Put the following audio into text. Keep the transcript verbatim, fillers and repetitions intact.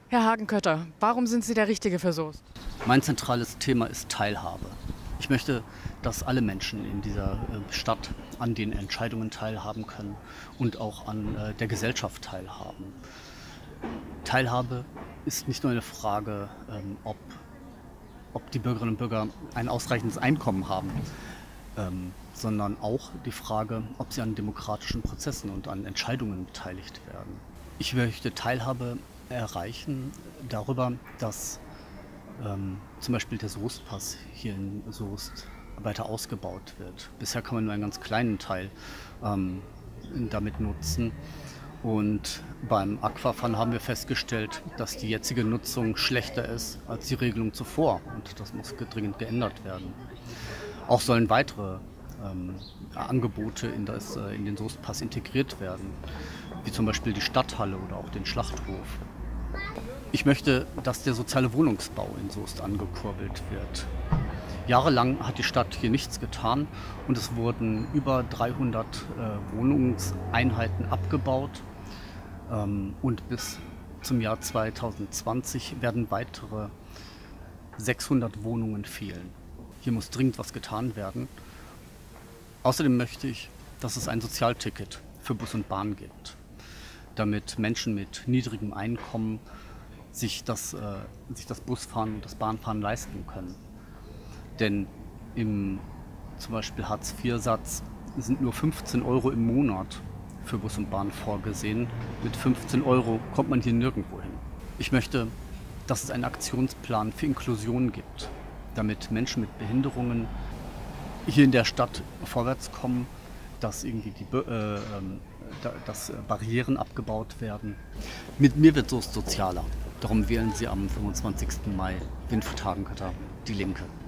Herr Hagenkötter, warum sind Sie der Richtige für Soest? Mein zentrales Thema ist Teilhabe. Ich möchte, dass alle Menschen in dieser äh, Stadt an den Entscheidungen teilhaben können und auch an äh, der Gesellschaft teilhaben. Teilhabe ist nicht nur eine Frage, ähm, ob, ob die Bürgerinnen und Bürger ein ausreichendes Einkommen haben, ähm, sondern auch die Frage, ob sie an demokratischen Prozessen und an Entscheidungen beteiligt werden. Ich möchte Teilhabe erreichen darüber, dass ähm, zum Beispiel der Soestpass hier in Soest weiter ausgebaut wird. Bisher kann man nur einen ganz kleinen Teil ähm, damit nutzen. Und beim Aquafund haben wir festgestellt, dass die jetzige Nutzung schlechter ist als die Regelung zuvor. Und das muss dringend geändert werden. Auch sollen weitere ähm, Angebote in, das, äh, in den Soestpass integriert werden, wie zum Beispiel die Stadthalle oder auch den Schlachthof. Ich möchte, dass der soziale Wohnungsbau in Soest angekurbelt wird. Jahrelang hat die Stadt hier nichts getan und es wurden über dreihundert äh, Wohnungseinheiten abgebaut. Ähm, und bis zum Jahr zweitausendzwanzig werden weitere sechshundert Wohnungen fehlen. Hier muss dringend was getan werden. Außerdem möchte ich, dass es ein Sozialticket für Bus und Bahn gibt, damit Menschen mit niedrigem Einkommen sich das, äh, sich das Busfahren und das Bahnfahren leisten können. Denn im zum Beispiel Hartz vier Satz sind nur fünfzehn Euro im Monat für Bus und Bahn vorgesehen. Mit fünfzehn Euro kommt man hier nirgendwo hin. Ich möchte, dass es einen Aktionsplan für Inklusion gibt, damit Menschen mit Behinderungen hier in der Stadt vorwärts kommen, dass irgendwie die, äh, dass Barrieren abgebaut werden. Mit mir wird Soest sozialer. Darum wählen Sie am fünfundzwanzigsten Mai Winfried Hagenkötter, Die Linke.